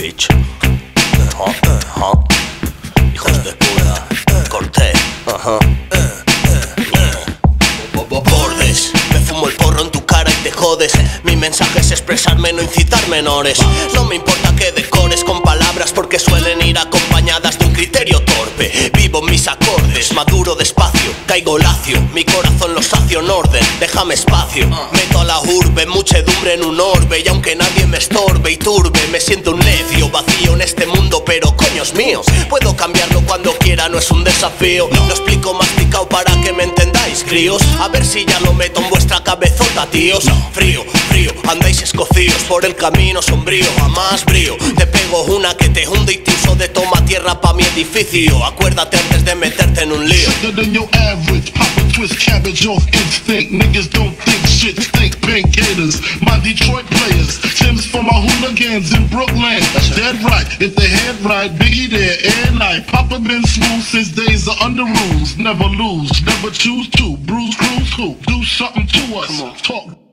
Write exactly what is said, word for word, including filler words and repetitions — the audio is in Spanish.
bitch. Ajá, ajá. Hijos de puta. Corté. Ajá. Bordes, me fumo el porro en tu cara y te jodes. Mi mensaje es expresarme, no incitar menores. No me importa que decores con palabras porque suelen ir acompañadas de un criterio torpe. Vivo mis acordes, maduro despacio, caigo lacio, mi corazón lo sacio en orden. Déjame espacio, meto a la urbe, muchedumbre en un orbe. Y aunque nadie me estorbe y turbe, me siento un necio, vacío en este mundo, pero coño es mío. Puedo cambiarlo cuando quiera, no es un desafío. Lo explico masticado para que me entendáis, críos. A ver si ya lo meto en vuestra cabezota, tíos. Frío, frío, andáis escocíos por el camino sombrío, a más brío. Te pego una que te hunde y te uso de toma tierra pa' mi edificio. Acuérdate antes de meterte en un lío. Twist cabbage off instinct. Niggas don't think shit, stink pink haters. My Detroit players, Tim's for my hooligans in Brooklyn. Dead right, if they head right, Biggie there and I. Papa been smooth since days of under rules. Never lose, never choose to. Bruise, cruise, who? Do something to us. Talk.